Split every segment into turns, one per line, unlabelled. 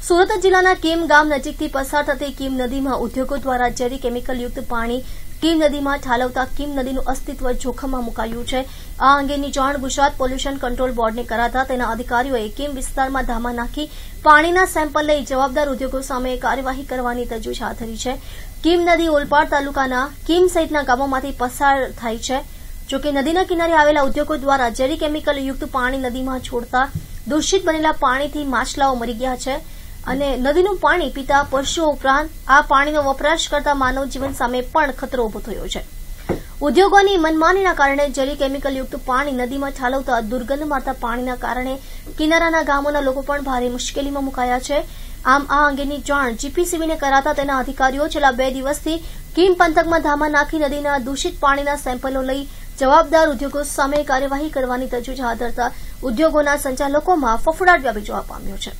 સુરત જિલ્લાના કીમ ગામ નજીકથી પસાર થતી કીમ નદીમાં ઉદ્યોગો દ્વારા ઝેરી કેમિકલયુક્ત પાણી કીમ નદીમાં ઠાલવતા કીમ નદીનું અસ્તિત્વ જોખમમાં મુકાયું છે। આ અંગેની જાણ ગુજરાત પોલ્યુશન કંટ્રોલ બોર્ડને કરાતા તેના અધિકારીઓએ કીમ વિસ્તારમાં ધામા નાખી પાણીના સેમ્પલ લઈ જવાબદાર ઉદ્યોગો સામે કાર્યવાહી કરવાની તજવીજ હાથ ધરી છે। કીમ નદી ઓલપાડ તાલુકાના કીમ સહિતના ગામોમાંથી પસાર થાય છે। જોકે નદીના કિનારે આવેલા ઉદ્યોગો દ્વારા ઝેરી કેમિકલયુક્ત પાણી નદીમાં છોડતા દૂષિત બનેલા પાણીથી માછલાઓ મરી ગયા છે અને નદીનું પાણી પીતા પશુઓ ઉપરાંત આ પાણીનો વપરાશ કરતા માનવ જીવન સામે પણ ખતરો ઉભો થયો છે। ઉદ્યોગોની મનમાનીના કારણે ઝેરી કેમિકલયુક્ત પાણી નદીમાં ઠાલવતા દુર્ગંધ મારતા પાણીના કારણે કિનારાના ગામોના લોકો પણ ભારે મુશ્કેલીમાં મુકાયા છે। આમ આ અંગેની જાણ જીપીસીબીને કરાતા તેના અધિકારીઓ છેલ્લા 2 દિવસથી કીમ પંથકમાં ધામા નાખી નદીના દૂષિત પાણીના સેમ્પલો લઈ જવાબદાર ઉદ્યોગો સામે કાર્યવાહી કરવાની તજવીજ હાથ ધરતા ઉદ્યોગોના સંચાલકોમાં ફફડાટ વ્યાપી જવા પામ્યો છે।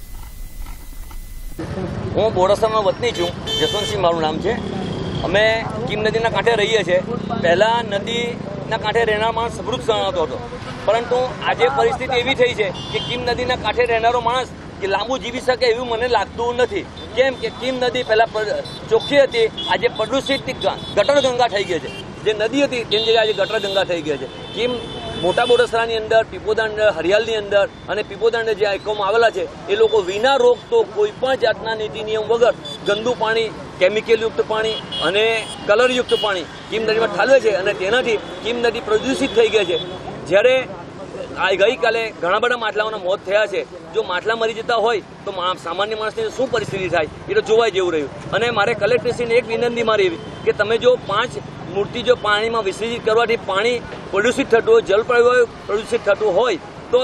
હું બોરસદનો વતની છું, જસવંતસિંહ મારું નામ છે। અમે કીમ નદીના કાંઠે રહીએ છીએ। પહેલા નદીના કાંઠે રહેનાર માણસ સમૃદ્ધ ગણાતો હતો, પરંતુ આજે પરિસ્થિતિ એવી થઈ છે કે કીમ નદીના કાંઠે રહેનારો માણસ કે લાંબુ જીવી શકે એવું મને લાગતું નથી। કેમ કે કીમ નદી પહેલા ચોખ્ખી હતી, આજે પ્રદૂષિત ગટરગંગા થઈ ગઈ છે। જે નદી હતી તેની જગ્યાએ આજે ગટરગંગા થઈ ગઈ છે। કીમ મોટા બોરસરાની અંદર, પીપોદા અંદર, હરિયાળની અંદર અને પીપોદા અંદર જે એકમો આવેલા છે એ લોકો વિના રોક તો કોઈ પણ જાતના નીતિ નિયમ વગર ગંદુ પાણી, કેમિકલયુક્ત પાણી અને કલરયુક્ત પાણી કીમ નદીમાં ઠાલવે છે અને તેનાથી કીમ નદી પ્રદૂષિત થઈ ગઈ છે। જ્યારે ગઈકાલે ઘણા બધા માટલાઓના મોત થયા છે। જો માટલા મરી જતા હોય તો સામાન્ય માણસની શું પરિસ્થિતિ થાય એ તો જોવા જેવું રહ્યું। અને મારે કલેક્ટરશ્રીને એક વિનંતી મારી એવી કે તમે જો 5 મૂર્તિ જો પાણીમાં વિસર્જિત કરવાથી પાણી પ્રદૂષિત થતું હોય, જલ પ્રદૂષિત થતું હોય તો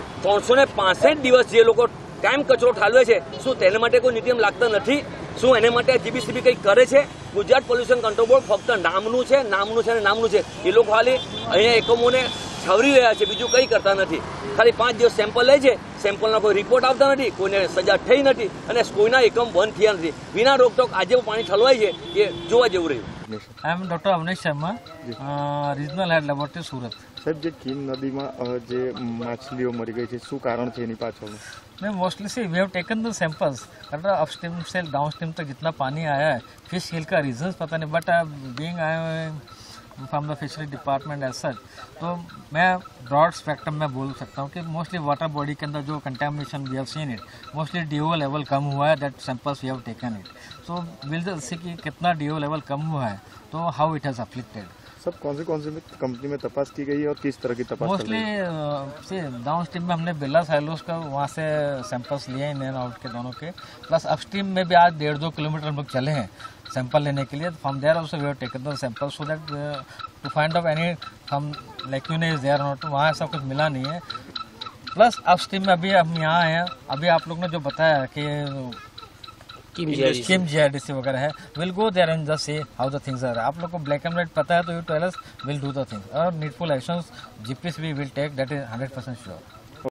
365 દિવસ જે લોકો કાયમ કચરો ઠાલવે છે, શું તેના માટે કોઈ નિયમ લાગતા નથી? શું એને માટે જીપીસીબી કંઈક કરે છે? ગુજરાત પોલ્યુશન કંટ્રોલ બોર્ડ ફક્ત નામનું છે અને નામનું છે। એ લોકો ખાલી અહીંયા એકમોને છાવરી રહ્યા છે, બીજું કંઈ કરતા નથી। ખાલી 5 દિવસ સેમ્પલ લે છે, સેમ્પલના કોઈ રિપોર્ટ આવતા નથી, કોઈને સજા થઈ નથી અને કોઈના એકમ બંધ થયા નથી। વિના રોકટોક આજે પાણી ઠલવાય છે એ જોવા જેવું રહ્યું।
I am doctor Avnish Sharma, regional head laboratory Surat.
साहब, जो कीम नदी में जो मछलियों मरी गई है, शू कारण है पाछळ?
मैं mostly see we have taken the samples upstream से डाउनस्ट्रीम तक जितना पानी आया है। फिश हिल का रीजंस पता नहीं, but being I from the fishery department as such, तो मैं ब्रॉड स्पेक्ट्रम में बोल सकता हूँ कि मोस्टली वाटर बॉडी के अंदर जो contamination we have seen it, mostly DO level कम हुआ है। That samples we have taken it, so will see कि कितना DO लेवल कम हुआ है, तो हाउ इट हैज अफ्लिक्टेड।
सब कौन सी कंपनी में तपास की गई है और किस तरह की तपास?
मोस्टली डाउन स्ट्रीम में हमने बिरला साइलोस का वहाँ से सैंपल्स लिए इन एंड आउट के दोनों के, प्लस अपस्ट्रीम में भी आज 1.5-2 किलोमीटर हम लोग चले हैं सैंपल लेने के लिए। From there also we have taken the sample so that to find out any um lacunae is there not, वहाँ ऐसा कुछ मिला नहीं है। प्लस अपस्ट्रीम में अभी हम यहाँ हैं, अभी आप लोग ने जो बताया कि किम GIDC वगैरह है, will go there and just see how the things are. आप लोग को ब्लैक एंड व्हाइट पता है तो you tell us, will do the things और needful actions GPCB will take, that is 100% sure.